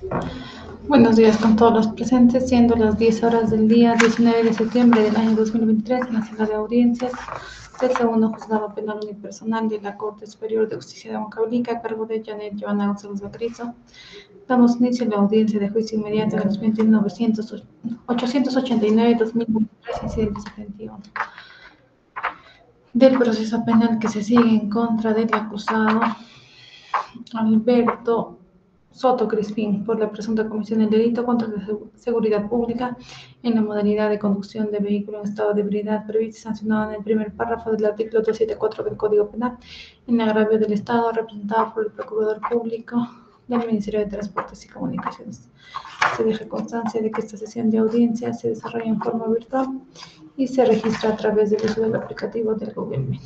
Buenos días con todos los presentes, siendo las 10 horas del día 19 de septiembre del año 2023 en la sala de audiencias del segundo juzgado penal unipersonal de la Corte Superior de Justicia de Huancavelica, a cargo de Janet Joana González Bacrizo. Damos inicio a la audiencia de juicio inmediato en el expediente 889-2023, incidente 71, del proceso penal que se sigue en contra del acusado Alberto Soto Crispín por la presunta comisión del delito contra la seguridad pública en la modalidad de conducción de vehículo en estado de ebriedad previsto y sancionado en el primer párrafo del artículo 274 del Código Penal en agravio del Estado, representado por el Procurador Público del Ministerio de Transportes y Comunicaciones. Se deja constancia de que esta sesión de audiencia se desarrolla en forma virtual y se registra a través del uso del aplicativo del Google Meet.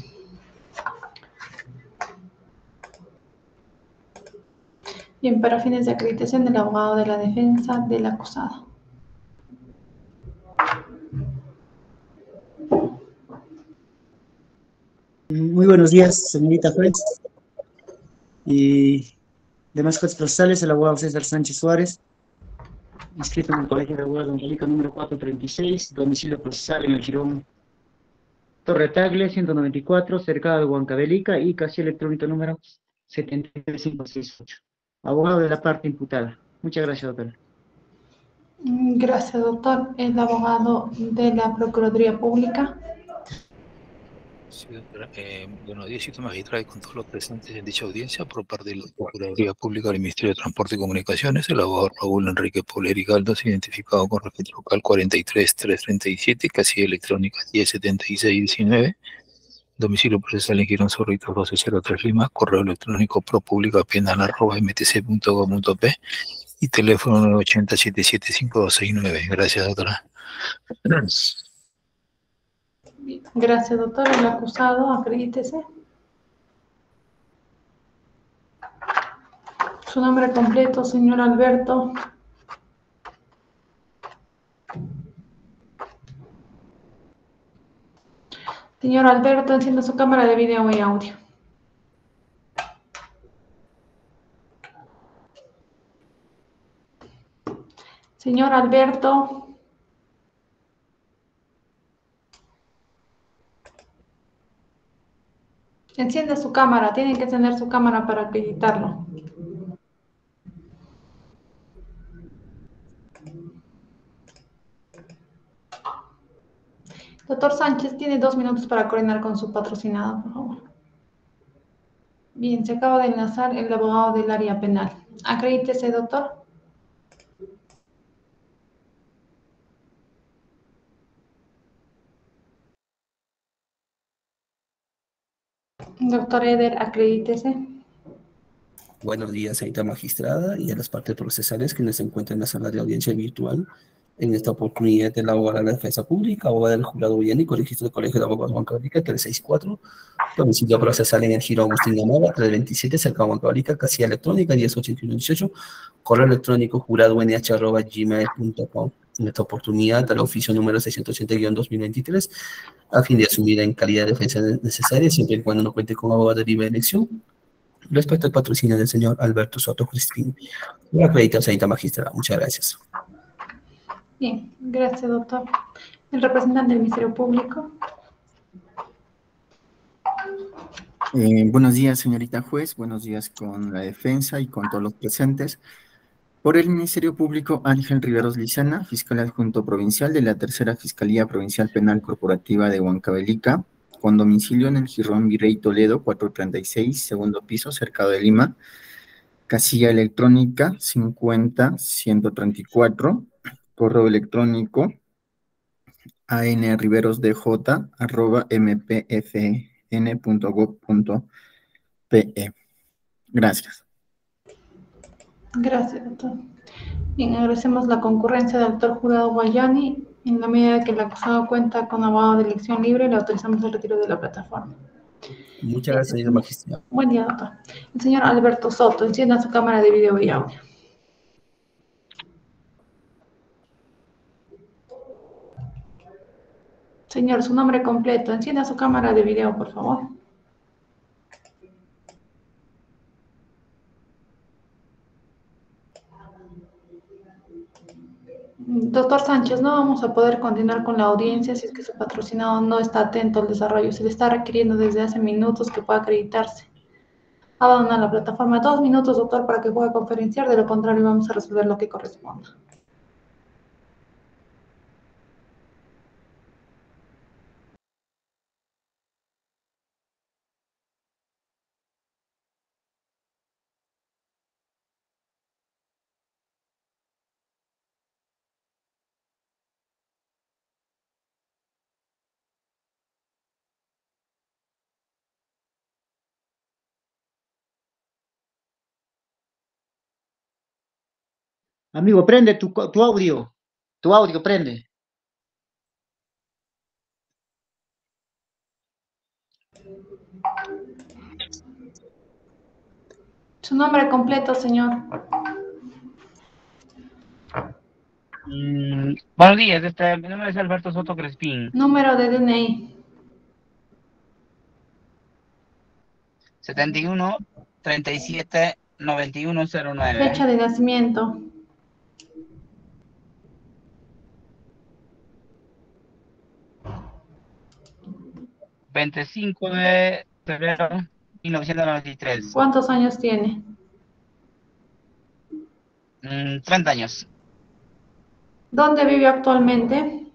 Bien, para fines de acreditación del abogado de la defensa del acusado. Muy buenos días, señorita juez y demás jueces procesales, el abogado César Sánchez Suárez, inscrito en el Colegio de Abogados de Huancavelica número 436, domicilio procesal en el Jirón Torre Tagle, 194, cercado de Huancavelica, y casilla electrónico número 73568. Abogado de la parte imputada. Muchas gracias, doctora. Gracias, doctor. El abogado de la Procuraduría Pública. Sí, doctora. Buenos días, cito magistrado y con todos los presentes en dicha audiencia por parte de la Procuraduría Pública del Ministerio de Transporte y Comunicaciones, el abogado Raúl Enrique Poleri Galdos, identificado con registro local 43337, casilla electrónica 107619, domicilio procesal en Girón Zorrito 1203 Lima, correo electrónico propublicapenal@mtc.gov.p y teléfono 980-775-269. Gracias, doctora. Gracias, doctor. El acusado, acredítese. Su nombre completo, señor Alberto. Señor Alberto, encienda su cámara de video y audio. Señor Alberto. Encienda su cámara, tienen que encender su cámara para acreditarlo. Doctor Sánchez, tiene 2 minutos para coordinar con su patrocinado, por favor. Bien, se acaba de enlazar el abogado del área penal. Acredítese, doctor. Doctor Eder, acredítese. Buenos días, señorita magistrada, y a las partes procesales que se encuentran en la sala de audiencia virtual. En esta oportunidad, el abogado de la defensa pública, abogado del jurado Villánico, registro del Colegio de Abogados de Huancavelica 364, domicilio procesal en el Giro Agustín Gamava 327, cerca de Huancavelica, casilla electrónica 108118, correo electrónico jurado.nh@gmail.com. En esta oportunidad, al oficio número 680-2023, a fin de asumir en calidad de defensa necesaria, siempre y cuando no cuente con abogado de libre elección, respecto al patrocinio del señor Alberto Soto Crispín. Lo acredita, señorita magistrada. Muchas gracias. Bien, gracias, doctor. El representante del Ministerio Público. Buenos días, señorita juez. Buenos días con la defensa y con todos los presentes. Por el Ministerio Público, Ángel Riveros Lizana, fiscal adjunto provincial de la Tercera Fiscalía Provincial Penal Corporativa de Huancavelica, con domicilio en el Jirón Virrey Toledo, 436, segundo piso, cercado de Lima, casilla electrónica 50-134, correo electrónico anriverosdj@mpfn.gov.pe. Gracias. Gracias, doctor. Bien, agradecemos la concurrencia del doctor jurado Guayani. En la medida que el acusado cuenta con abogado de elección libre, le autorizamos el retiro de la plataforma. Muchas gracias, señora magistrada. Buen día, doctor. El señor Alberto Soto, encienda su cámara de video y audio. Señor, su nombre completo, encienda su cámara de video, por favor. Doctor Sánchez, no vamos a poder continuar con la audiencia si es que su patrocinado no está atento al desarrollo. Se le está requiriendo desde hace minutos que pueda acreditarse. Abandonar la plataforma. 2 minutos, doctor, para que pueda conferenciar. De lo contrario, vamos a resolver lo que corresponda. Amigo, prende tu audio. Tu audio, prende. Su nombre completo, señor. Buenos días, mi nombre es Alberto Soto Crespín. Número de DNI. 71 37 9109. Fecha de nacimiento. 25 de febrero 1993. ¿Cuántos años tiene? 30 años. ¿Dónde vive actualmente?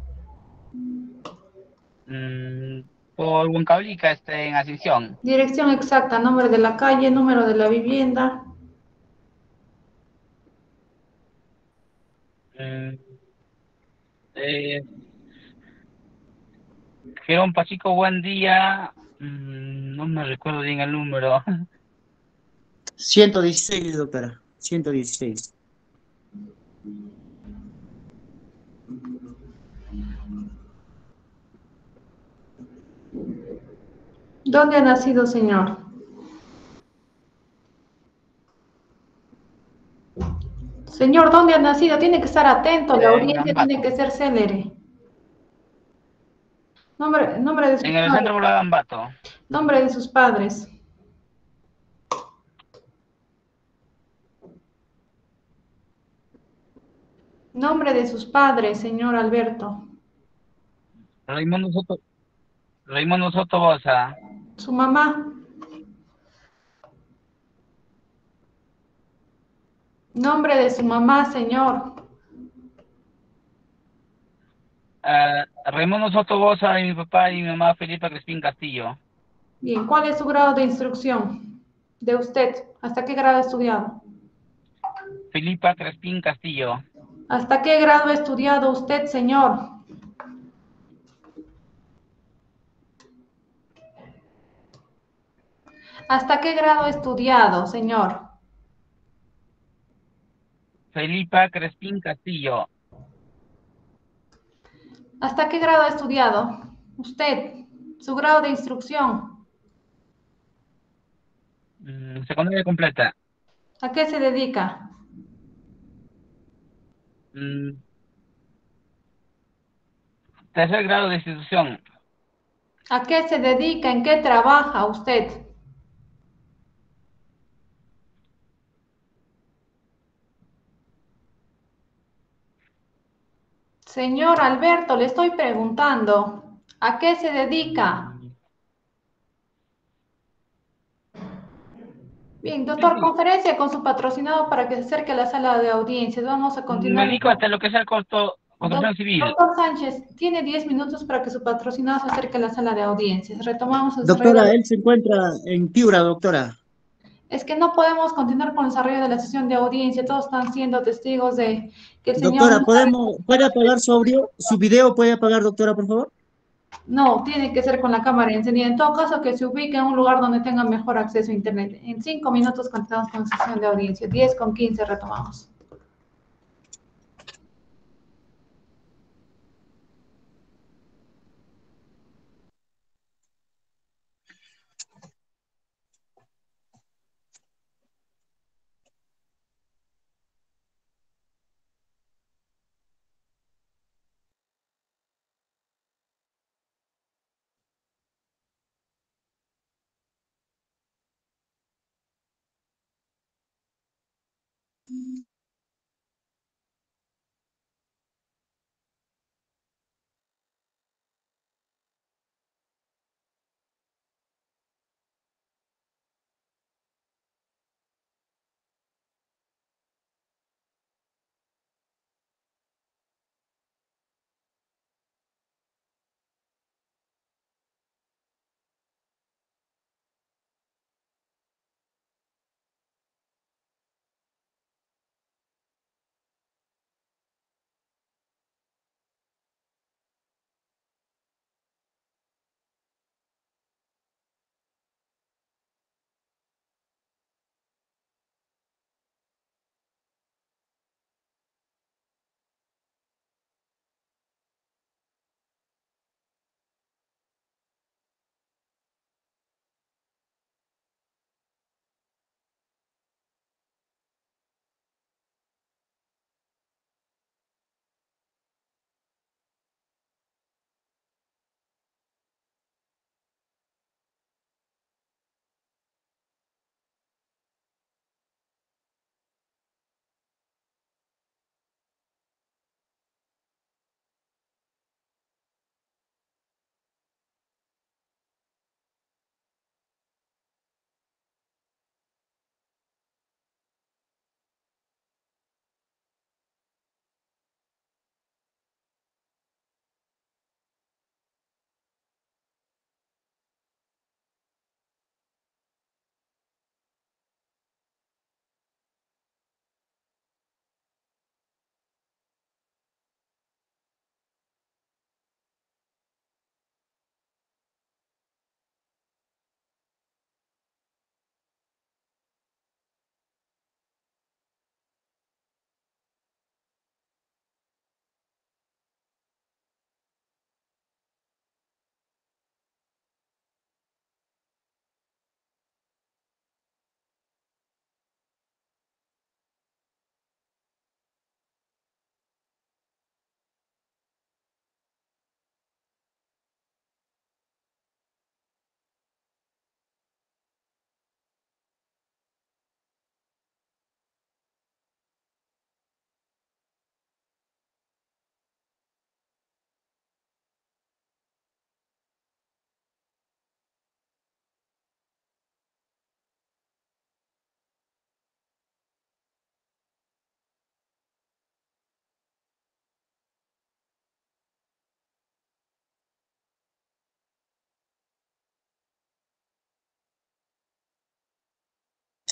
Por Huancablica, en Asunción. Dirección exacta, nombre de la calle, número de la vivienda. Mm, eh, Gerón Pachico, buen día. No me recuerdo bien el número. 116, doctora. 116. ¿Dónde ha nacido, señor? Señor, ¿dónde ha nacido? Tiene que estar atento, la En audiencia tiene Ambato. que ser célere. Nombre de sus En el padres. centro poblado de Ambato. Nombre de sus padres. Nombre de sus padres, señor Alberto. Raimundo Soto, Raimundo Soto Bosa. Su mamá. Nombre de su mamá, señor. Raimundo Soto Bosa y mi papá y mi mamá Felipa Crespín Castillo. Bien, ¿cuál es su grado de instrucción de usted? ¿Hasta qué grado ha estudiado? Felipa Crespín Castillo. ¿Hasta qué grado ha estudiado usted, señor? ¿Hasta qué grado ha estudiado, señor? Felipa Crespín Castillo. ¿Hasta qué grado ha estudiado usted? Su grado de instrucción. Secundaria completa. ¿A qué se dedica? Mm, Tercer grado de institución. ¿A qué se dedica? ¿En qué trabaja usted? Señor Alberto, le estoy preguntando, ¿a qué se dedica? Bien, Sí, doctor, sí. conferencia con su patrocinado para que se acerque a la sala de audiencias. Vamos a Me continuar. dedico hasta lo que es el construcción civil. Doctor Sánchez, tiene 10 minutos para que su patrocinado se acerque a la sala de audiencias. Retomamos el desarrollo de Doctora, la... él se encuentra en Piura, doctora. Es que no podemos continuar con el desarrollo de la sesión de audiencia. Todos están siendo testigos de que el señor Doctora, ¿puede apagar su audio? ¿Su video puede apagar, doctora, por favor? no tiene que ser con la cámara encendida. En todo caso, que se ubique en un lugar donde tenga mejor acceso a Internet. En 5 minutos continuamos con la sesión de audiencia. 10:15 retomamos.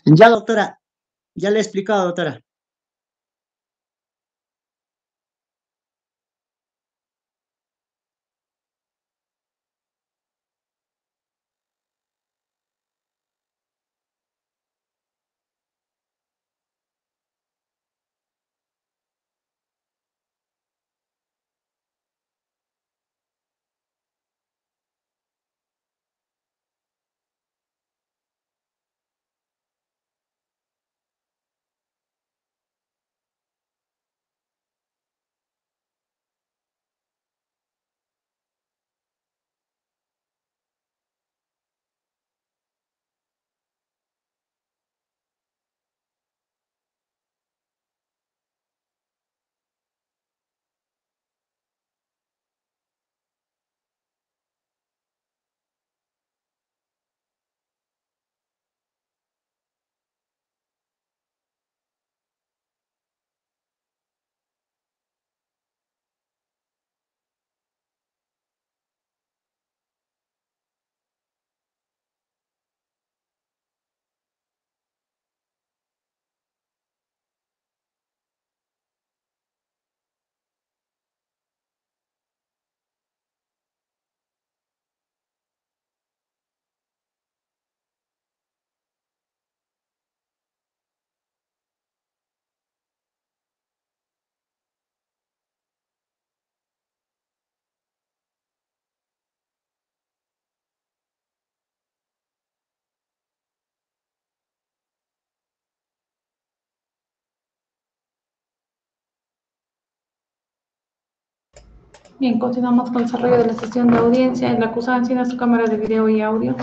Ya, doctora, ya le he explicado, doctora. Bien, continuamos con el desarrollo de la sesión de audiencia. El acusado encienda su cámara de video y audio.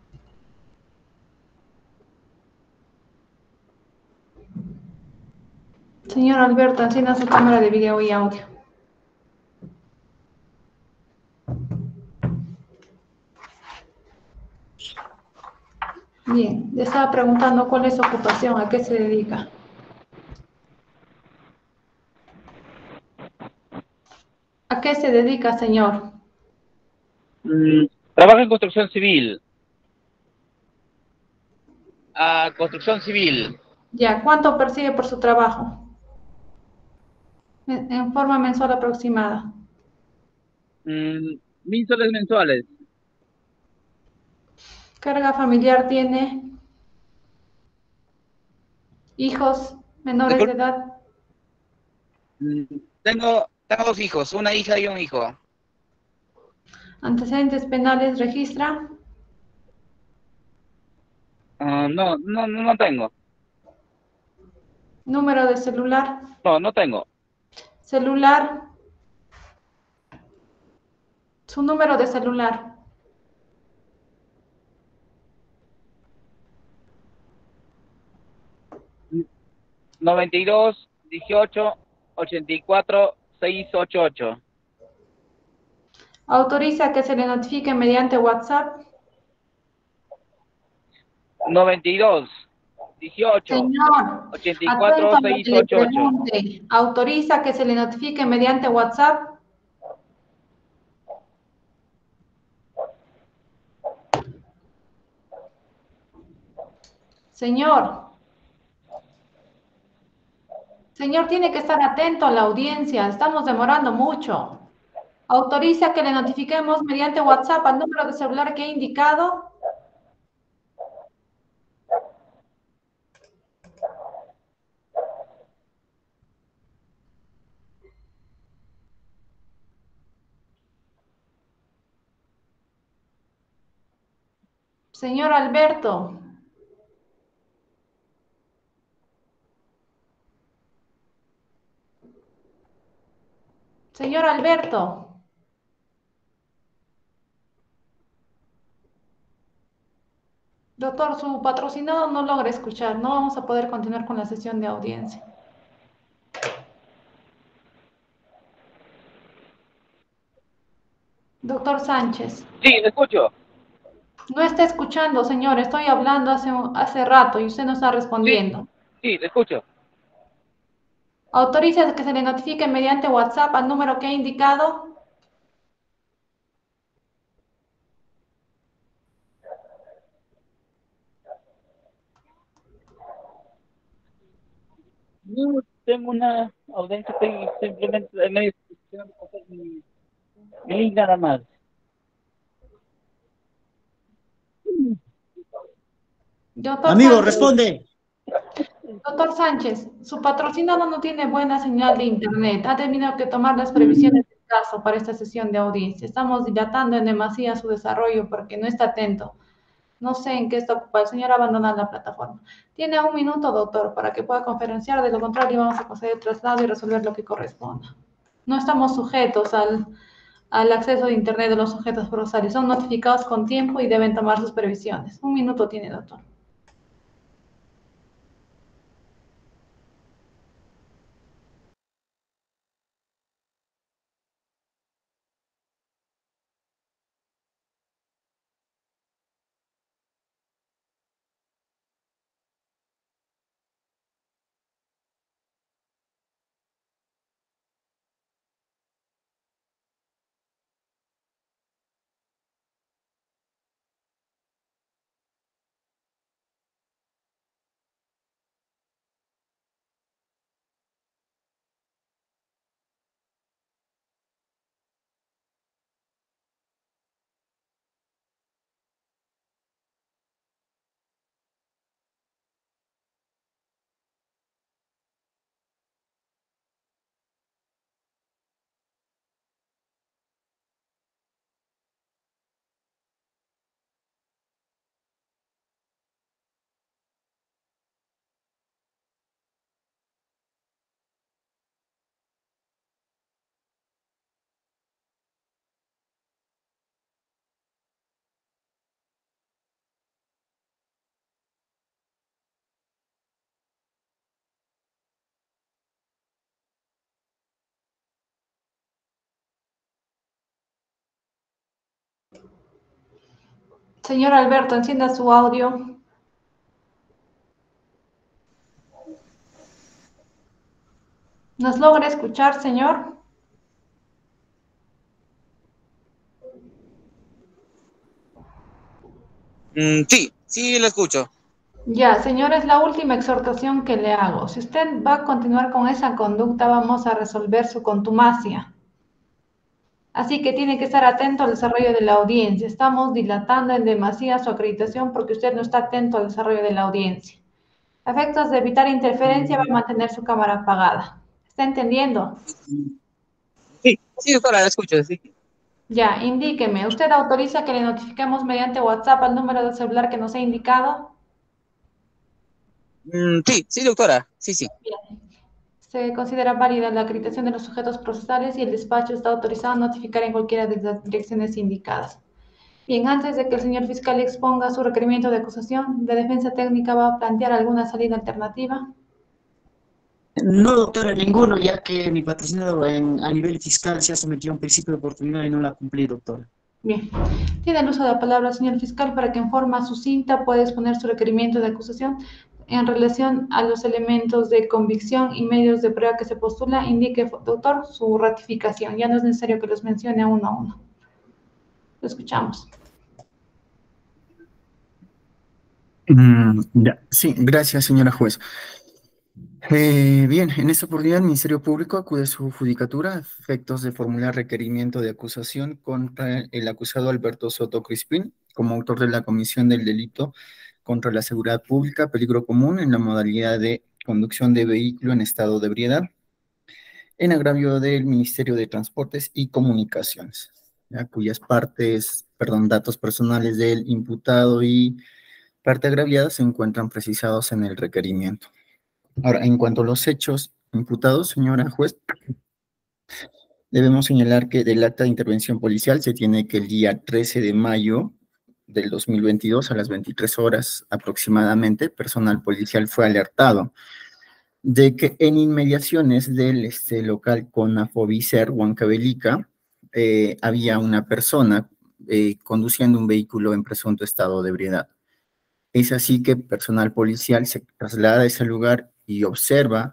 Señor Alberto, encienda su cámara de video y audio. Bien, le estaba preguntando cuál es su ocupación, a qué se dedica. ¿A qué se dedica, señor? Trabajo en construcción civil. Construcción civil. Ya, ¿cuánto percibe por su trabajo? En forma mensual aproximada. 1.000 soles mensuales. ¿Carga familiar tiene? ¿Hijos menores de edad? Tengo 2 hijos, una hija y un hijo. ¿Antecedentes penales registra? No tengo. ¿Número de celular? No tengo. Celular. Su número de celular. Mm, 92 18 84 688. ¿Autoriza que se le notifique mediante WhatsApp? 92 18 Señor, 84 atento a lo que le 688. pregunte. ¿Autoriza que se le notifique mediante WhatsApp? Señor. Señor, tiene que estar atento a la audiencia. Estamos demorando mucho. ¿Autoriza que le notifiquemos mediante WhatsApp al número de celular que he indicado? Señor Alberto. Señor Alberto. Doctor, su patrocinado no logra escuchar. No vamos a poder continuar con la sesión de audiencia. Doctor Sánchez. Sí, le escucho. No está escuchando, señor. Estoy hablando hace rato y usted no está Sí, respondiendo. le escucho. ¿Autoriza que se le notifique mediante WhatsApp al número que he indicado? No tengo una audiencia, estoy simplemente en medio de coger mi link nada más. Doctor Amigo, Sánchez, responde. doctor Sánchez, su patrocinado no tiene buena señal de internet. Ha tenido que tomar las previsiones del caso para esta sesión de audiencia. Estamos dilatando en demasía su desarrollo porque no está atento. No sé en qué está ocupado. El señor abandona la plataforma. Tiene 1 minuto, doctor, para que pueda conferenciar. De lo contrario, vamos a proceder el traslado y resolver lo que corresponda. No estamos sujetos al acceso de internet de los sujetos procesales. Son notificados con tiempo y deben tomar sus previsiones. 1 minuto tiene, doctor. Señor Alberto, encienda su audio. ¿Nos logra escuchar, señor? Sí, sí, lo escucho. Ya, señor, es la última exhortación que le hago. Si usted va a continuar con esa conducta, vamos a resolver su contumacia. Así que tiene que estar atento al desarrollo de la audiencia. Estamos dilatando en demasía su acreditación porque usted no está atento al desarrollo de la audiencia. A efectos de evitar interferencia, va a mantener su cámara apagada. ¿Está entendiendo? Sí, sí, doctora, lo escucho, sí. Ya, indíqueme. ¿Usted autoriza que le notifiquemos mediante WhatsApp al número de celular que nos ha indicado? Sí, sí, doctora, sí, sí. Bien. Se considera válida la acreditación de los sujetos procesales y el despacho está autorizado a notificar en cualquiera de las direcciones indicadas. Bien, antes de que el señor fiscal exponga su requerimiento de acusación, ¿la defensa técnica va a plantear alguna salida alternativa? No, doctora, ninguno, ya que mi patrocinado a nivel fiscal se ha sometido a un principio de oportunidad y no lo ha cumplido, doctora. Bien. Tiene el uso de la palabra, señor fiscal, para que en forma sucinta pueda exponer su requerimiento de acusación en relación a los elementos de convicción y medios de prueba que se postula. Indique, doctor, su ratificación. Ya no es necesario que los mencione uno a uno. Lo escuchamos. Ya, sí, gracias, señora juez. Bien, en esta oportunidad el Ministerio Público acude a su judicatura a efectos de formular requerimiento de acusación contra el acusado Alberto Soto Crispín como autor de la comisión del delito contra la seguridad pública, peligro común en la modalidad de conducción de vehículo en estado de ebriedad, en agravio del Ministerio de Transportes y Comunicaciones, ya, cuyas datos personales del imputado y parte agraviada se encuentran precisados en el requerimiento. Ahora, en cuanto a los hechos imputados, señora juez, debemos señalar que del acta de intervención policial se tiene que el día 13 de mayo del 2022 a las 23 horas aproximadamente, personal policial fue alertado de que en inmediaciones del local Conafovicer Huancavelica había una persona conduciendo un vehículo en presunto estado de ebriedad. Es así que personal policial se traslada a ese lugar y observa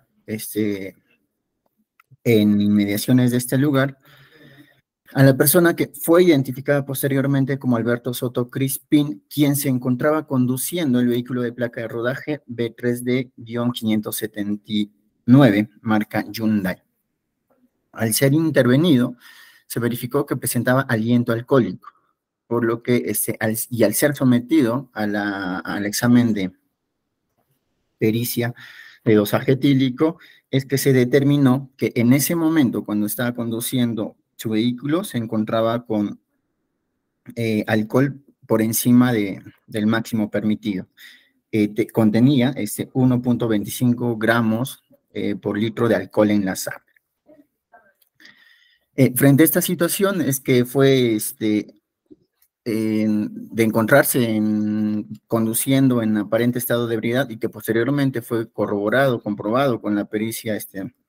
en inmediaciones de este lugar a la persona que fue identificada posteriormente como Alberto Soto Crispín, quien se encontraba conduciendo el vehículo de placa de rodaje B3D-570 9, marca Hyundai. Al ser intervenido, se verificó que presentaba aliento alcohólico, por lo que al ser sometido al examen de pericia de dosaje etílico, es que se determinó que en ese momento, cuando estaba conduciendo su vehículo, se encontraba con alcohol por encima del máximo permitido. Contenía 1.25 gramos por litro de alcohol en la sangre. Frente a esta situación es que fue de encontrarse conduciendo en aparente estado de ebriedad y que posteriormente fue comprobado con la pericia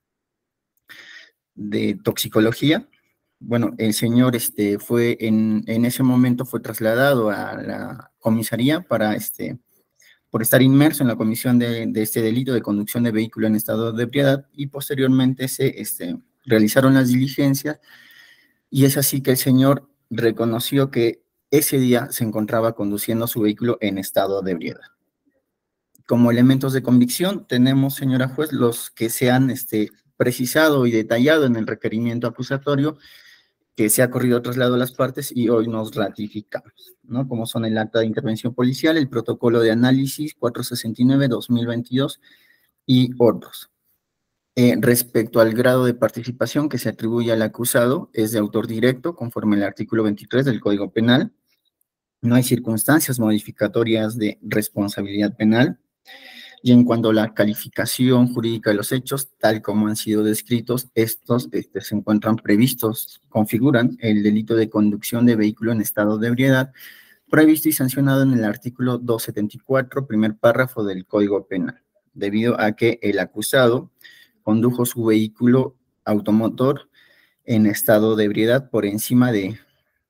de toxicología. Bueno, el señor en ese momento fue trasladado a la comisaría por estar inmerso en la comisión de este delito de conducción de vehículo en estado de ebriedad, y posteriormente se realizaron las diligencias, y es así que el señor reconoció que ese día se encontraba conduciendo su vehículo en estado de ebriedad. Como elementos de convicción tenemos, señora juez, los que se han precisado y detallado en el requerimiento acusatorio, que se ha corrido traslado a las partes y hoy nos ratificamos, ¿no? Como son el acta de intervención policial, el protocolo de análisis 469-2022 y otros. Respecto al grado de participación que se atribuye al acusado, es de autor directo, conforme al artículo 23 del Código Penal. No hay circunstancias modificatorias de responsabilidad penal. Y en cuanto a la calificación jurídica de los hechos, tal como han sido descritos, estos se encuentran previstos, configuran el delito de conducción de vehículo en estado de ebriedad, previsto y sancionado en el artículo 274, primer párrafo del Código Penal, debido a que el acusado condujo su vehículo automotor en estado de ebriedad por encima de,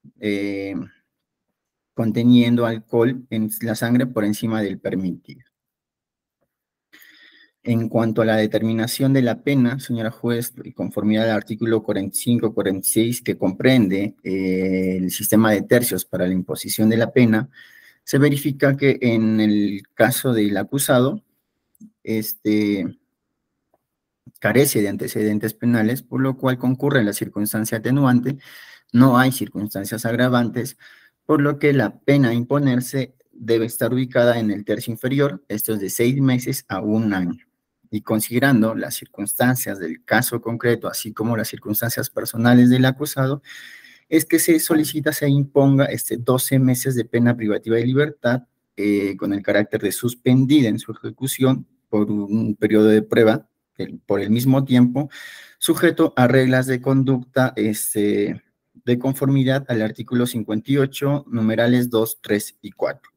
conteniendo alcohol en la sangre por encima del permitido. En cuanto a la determinación de la pena, señora juez, conformidad al artículo 45-46, que comprende el sistema de tercios para la imposición de la pena, se verifica que en el caso del acusado, carece de antecedentes penales, por lo cual concurre la circunstancia atenuante, no hay circunstancias agravantes, por lo que la pena a imponerse debe estar ubicada en el tercio inferior, esto es de 6 meses a 1 año. Y considerando las circunstancias del caso concreto, así como las circunstancias personales del acusado, es que se solicita se imponga 12 meses de pena privativa de libertad con el carácter de suspendida en su ejecución por un periodo de prueba, por el mismo tiempo, sujeto a reglas de conducta de conformidad al artículo 58, numerales 2, 3 y 4.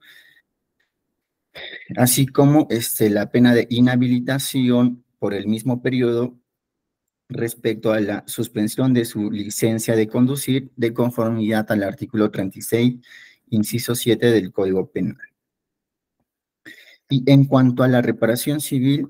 Así como la pena de inhabilitación por el mismo periodo respecto a la suspensión de su licencia de conducir de conformidad al artículo 36, inciso 7 del Código Penal. Y en cuanto a la reparación civil,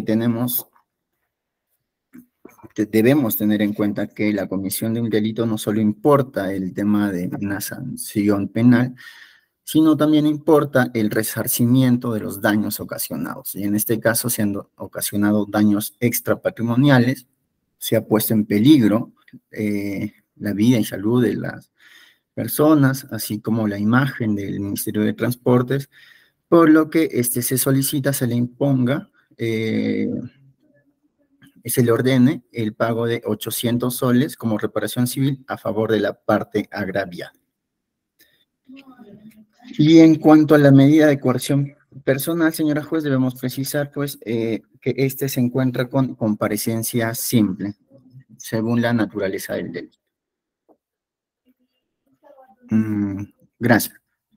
debemos tener en cuenta que la comisión de un delito no solo importa el tema de una sanción penal, sino también importa el resarcimiento de los daños ocasionados. Y en este caso, se han ocasionado daños extrapatrimoniales, se ha puesto en peligro la vida y salud de las personas, así como la imagen del Ministerio de Transportes, por lo que se solicita, se le imponga, se le ordene el pago de 800 soles como reparación civil a favor de la parte agraviada. Y en cuanto a la medida de coerción personal, señora juez, debemos precisar, pues, que se encuentra con comparecencia simple, según la naturaleza del delito. Gracias.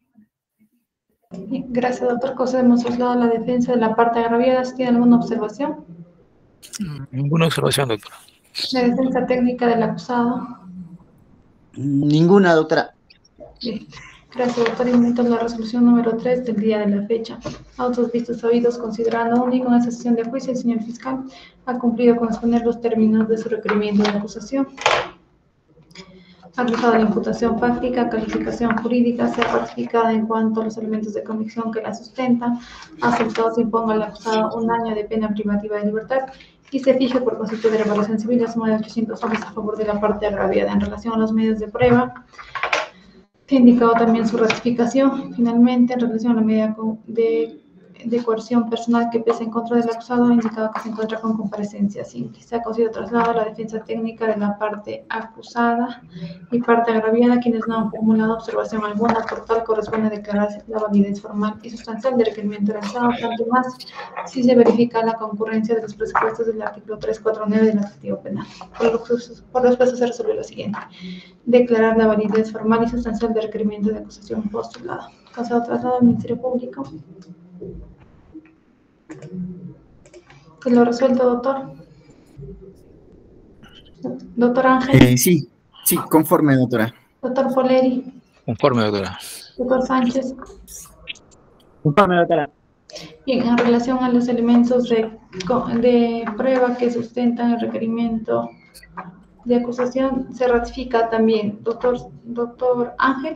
Gracias, doctor. Procedemos a la defensa de la parte agraviada. ¿Si tiene alguna observación? Ninguna observación, doctora. La defensa técnica del acusado. Ninguna, doctora. Bien. Gracias, doctor. Invento la resolución número 3 del día de la fecha. Autos vistos oídos, considerando único en esta sesión de juicio, el señor fiscal ha cumplido con exponer los términos de su requerimiento de acusación. Acusado de la imputación fáctica, calificación jurídica, sea ratificada en cuanto a los elementos de convicción que la sustentan, aceptado se imponga al acusado 1 año de pena privativa de libertad y se fije por concepto de reparación civil la suma de 800 soles a favor de la parte agraviada. En relación a los medios de prueba, se ha indicado también su ratificación. Finalmente, en relación a la medida de coerción personal que pesa en contra del acusado, ha indicado que se encuentra con comparecencia simple. Se ha conseguido trasladar a la defensa técnica de la parte acusada y parte agraviada, quienes no han formulado observación alguna. Por tal, corresponde declarar la validez formal y sustancial del requerimiento realizado, tanto más si se verifica la concurrencia de los presupuestos del artículo 349 del Activo Penal. Por los casos se resuelve lo siguiente: declarar la validez formal y sustancial del requerimiento de acusación postulado. Caso traslado al Ministerio Público. ¿Que lo resuelto, doctor? Doctor Ángel. Sí, conforme, doctora. Doctor Poleri. Conforme, doctora. Doctor Sánchez. Conforme, doctora. Bien, en relación a los elementos de prueba que sustentan el requerimiento de acusación, se ratifica también. Doctor Ángel.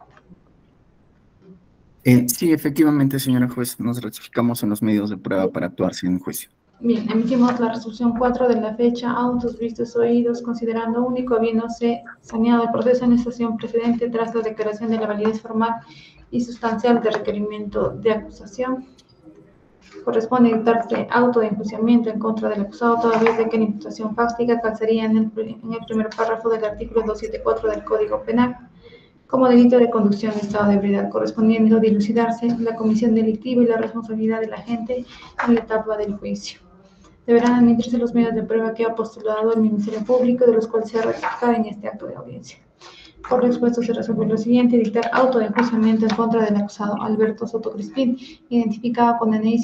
Sí, efectivamente, señora juez, nos ratificamos en los medios de prueba para actuar sin juicio. Bien, emitimos la resolución 4 de la fecha, autos vistos oídos, considerando único habiéndose saneado el proceso en estación precedente tras la declaración de la validez formal y sustancial del requerimiento de acusación. Corresponde dictarse auto de enjuiciamiento en contra del acusado, toda vez de que la imputación fáctica calzaría en el primer párrafo del artículo 274 del Código Penal como delito de conducción en estado de ebriedad, correspondiendo dilucidarse la comisión delictiva y la responsabilidad del agente en la etapa del juicio. Deberán admitirse los medios de prueba que ha postulado el Ministerio Público, de los cuales se ha ratificado en este acto de audiencia. Por lo expuesto, se resuelve lo siguiente: dictar auto de enjuiciamiento en contra del acusado Alberto Soto Crispín, identificado con DNI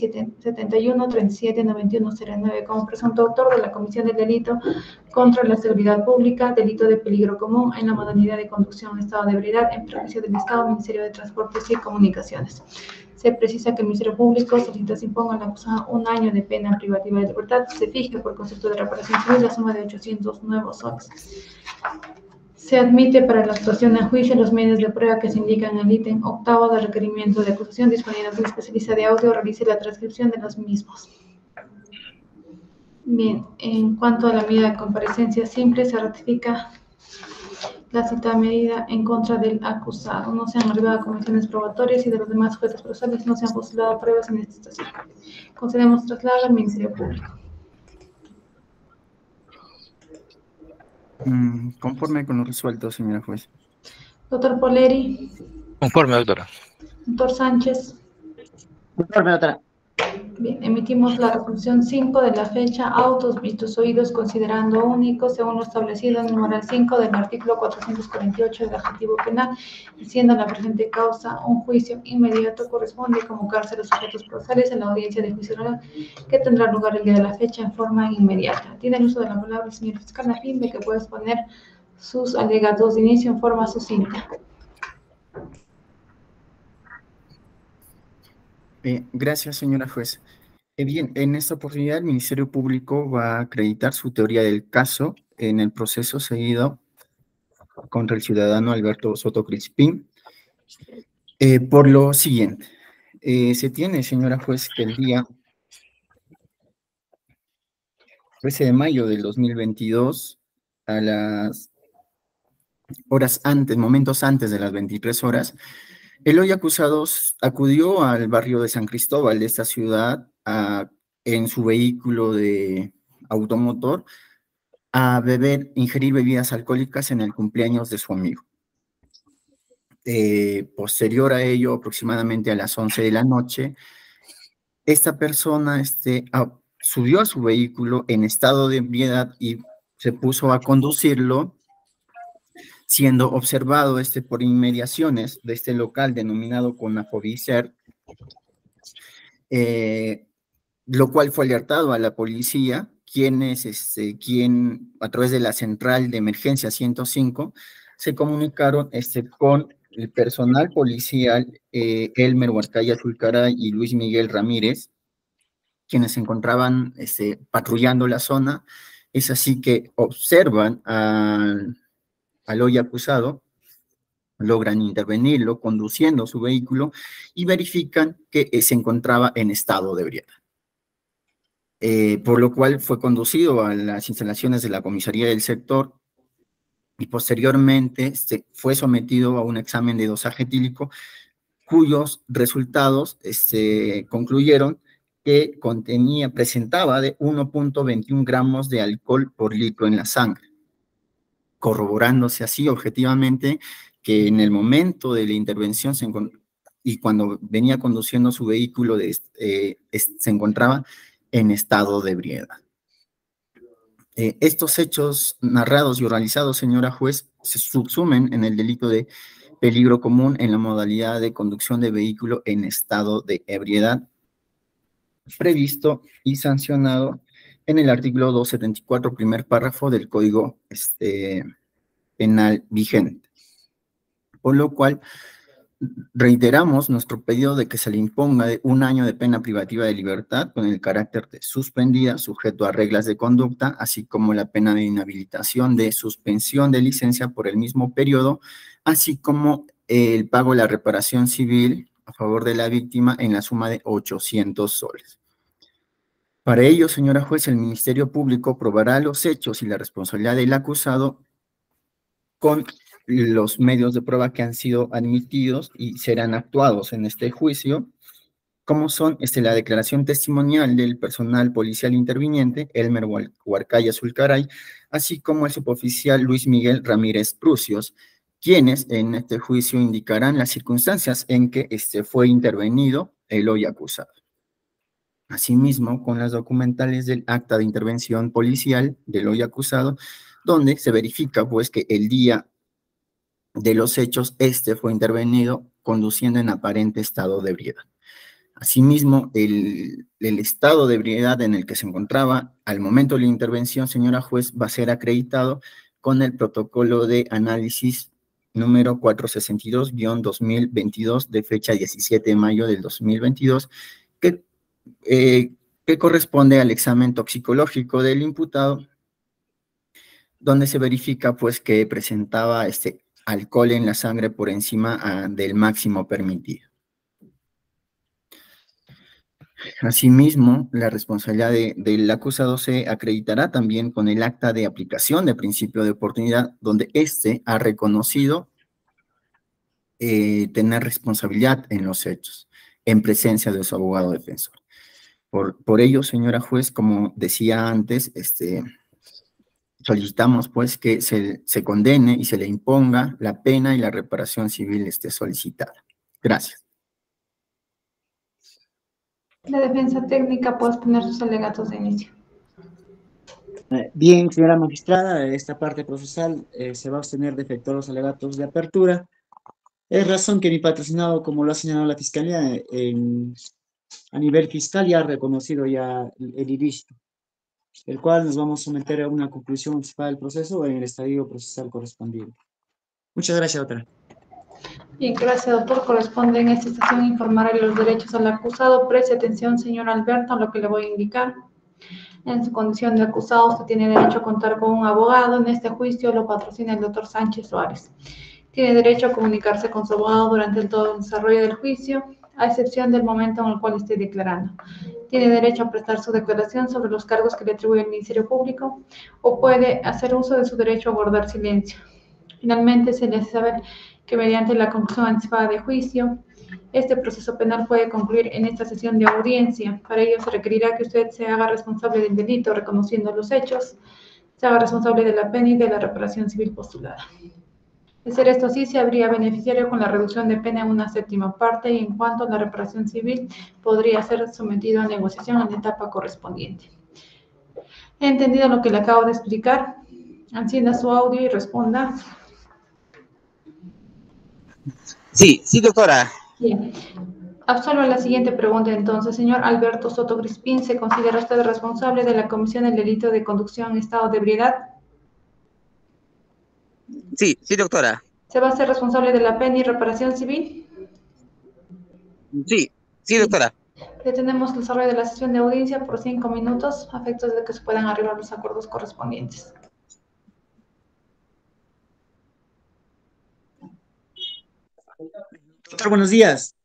71379109 como presunto autor de la comisión del delito contra la seguridad pública, delito de peligro común en la modalidad de conducción en estado de ebriedad en perjuicio del Estado, Ministerio de Transportes y Comunicaciones. Se precisa que el Ministerio Público solicita se imponga al acusado 1 año de pena privativa de libertad. Se fija por concepto de reparación civil la suma de 800 nuevos soles. Se admite para la actuación en juicio los medios de prueba que se indican en el ítem 8 del requerimiento de acusación, disponiendo que el especialista de audio realice la transcripción de los mismos. Bien, en cuanto a la medida de comparecencia simple, se ratifica la citada medida en contra del acusado. No se han arribado a comisiones probatorias y de los demás jueces procesales no se han postulado pruebas en esta estación. Concedemos traslado al Ministerio Público. Conforme con lo resuelto, señora juez. Doctor Poleri. Conforme, doctora. Doctor Sánchez. Conforme, doctora. Bien, emitimos la resolución 5 de la fecha, autos vistos oídos, considerando único, según lo establecido en el numeral 5 del artículo 448 del Adjetivo Penal, y siendo la presente causa un juicio inmediato, corresponde convocarse a los sujetos procesales en la audiencia de juicio oral que tendrá lugar el día de la fecha en forma inmediata. Tiene el uso de la palabra el señor fiscal a fin de que pueda exponer sus alegatos de inicio en forma sucinta. Gracias, señora juez. Bien, en esta oportunidad el Ministerio Público va a acreditar su teoría del caso en el proceso seguido contra el ciudadano Alberto Soto Crispín. Por lo siguiente, se tiene, señora juez, que el día 13 de mayo del 2022, a las horas antes, momentos antes de las 23 horas, el hoy acusado acudió al barrio de San Cristóbal de esta ciudad en su vehículo de automotor a ingerir bebidas alcohólicas en el cumpleaños de su amigo. Posterior a ello, aproximadamente a las 11 de la noche, esta persona subió a su vehículo en estado de ebriedad y se puso a conducirlo, siendo observado por inmediaciones de este local denominado Conafovicer, lo cual fue alertado a la policía, quien a través de la central de emergencia 105 se comunicaron con el personal policial Elmer Huarcaya Zulcaray y Luis Miguel Ramírez, quienes se encontraban patrullando la zona. Es así que observan al hoy acusado, logran intervenirlo conduciendo su vehículo y verifican que se encontraba en estado de ebriedad. por lo cual fue conducido a las instalaciones de la comisaría del sector y posteriormente fue sometido a un examen de dosaje etílico cuyos resultados concluyeron que presentaba de 1.21 gramos de alcohol por litro en la sangre, corroborándose así objetivamente que en el momento de la intervención y cuando venía conduciendo su vehículo se encontraba en estado de ebriedad. Estos hechos narrados y oralizados, señora juez, se subsumen en el delito de peligro común en la modalidad de conducción de vehículo en estado de ebriedad, previsto y sancionado en el artículo 274, primer párrafo del Código Penal vigente. Por lo cual, reiteramos nuestro pedido de que se le imponga de 1 año de pena privativa de libertad con el carácter de suspendida, sujeto a reglas de conducta, así como la pena de inhabilitación de suspensión de licencia por el mismo periodo, así como el pago de la reparación civil a favor de la víctima en la suma de 800 soles. Para ello, señora juez, el Ministerio Público probará los hechos y la responsabilidad del acusado con los medios de prueba que han sido admitidos y serán actuados en este juicio, como son la declaración testimonial del personal policial interviniente, Elmer Huarcaya Zulcaray, así como el suboficial Luis Miguel Ramírez Prusios, quienes en este juicio indicarán las circunstancias en que fue intervenido el hoy acusado. Asimismo, con las documentales del acta de intervención policial del hoy acusado, donde se verifica pues que el día de los hechos fue intervenido conduciendo en aparente estado de ebriedad. Asimismo, el estado de ebriedad en el que se encontraba al momento de la intervención, señora juez, va a ser acreditado con el protocolo de análisis número 462-2022 de fecha 17 de mayo del 2022, que corresponde al examen toxicológico del imputado, donde se verifica pues que presentaba alcohol en la sangre por encima del máximo permitido. Asimismo, la responsabilidad del acusado se acreditará también con el acta de aplicación de principio de oportunidad, donde ha reconocido tener responsabilidad en los hechos, en presencia de su abogado defensor. Por ello, señora juez, como decía antes, solicitamos pues que se condene y se le imponga la pena y la reparación civil solicitada. Gracias. La defensa técnica puede exponer sus alegatos de inicio. Bien, señora magistrada, esta parte procesal se va a abstener de efectuar los alegatos de apertura. Es razón que mi patrocinado, como lo ha señalado la Fiscalía, a nivel fiscal ya ha reconocido ya el ilícito, el cual nos vamos a someter a una conclusión anticipada del proceso en el estadio procesal correspondiente. Muchas gracias, doctora. Bien, gracias, doctor. Corresponde en esta sesión informarle los derechos al acusado. Preste atención, señor Alberto, a lo que le voy a indicar. En su condición de acusado, usted tiene derecho a contar con un abogado. En este juicio lo patrocina el doctor Sánchez Suárez. Tiene derecho a comunicarse con su abogado durante todo el desarrollo del juicio, a excepción del momento en el cual esté declarando. Tiene derecho a prestar su declaración sobre los cargos que le atribuye el Ministerio Público o puede hacer uso de su derecho a guardar silencio. Finalmente, se le hace saber que mediante la conclusión anticipada de juicio, este proceso penal puede concluir en esta sesión de audiencia. Para ello se requerirá que usted se haga responsable del delito reconociendo los hechos, se haga responsable de la pena y de la reparación civil postulada. De ser esto así, se habría beneficiario con la reducción de pena en una séptima parte y en cuanto a la reparación civil, podría ser sometido a negociación en la etapa correspondiente. He entendido lo que le acabo de explicar. Encienda su audio y responda. Sí, sí, doctora. Bien. Absuelvo la siguiente pregunta entonces. Señor Alberto Soto Crispín, ¿se considera usted responsable de la comisión del delito de conducción en estado de ebriedad? Sí, sí, doctora. ¿Se va a hacer responsable de la pena y reparación civil? Sí, sí, doctora. Detenemos el desarrollo de la sesión de audiencia por 5 minutos, a efectos de que se puedan arribar los acuerdos correspondientes. Doctor, buenos días.